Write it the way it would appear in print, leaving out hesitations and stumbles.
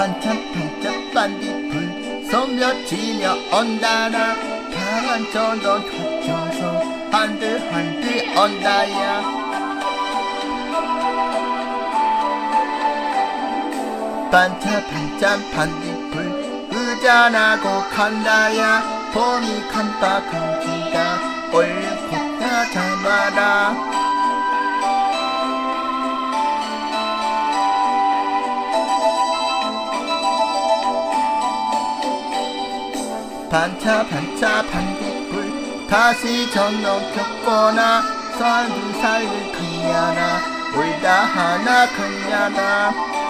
반짝반짝 반딧불 소며지며 온다나 강한 저도 터져서 한들한들 온다야 반짝반짝 반딧불 의자나고 간다야 봄이 깜빡한지다 옳고 다 잡아라 반짝반짝 반딧불 다시 저녁 겪거나 살들살들 그냐나 울다 하나 그냐나